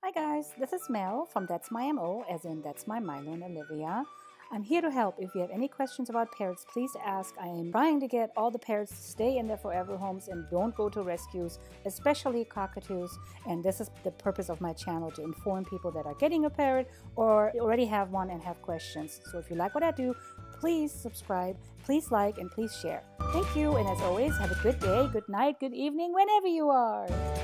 Hi guys, this is Mel from That's My MO, as in That's My Milo and Olivia. I'm here to help. If you have any questions about parrots, please ask. I am trying to get all the parrots to stay in their forever homes and don't go to rescues, especially cockatoos. And this is the purpose of my channel, to inform people that are getting a parrot or already have one and have questions. So if you like what I do, please subscribe, please like, and please share. Thank you, and as always, have a good day, good night, good evening, whenever you are.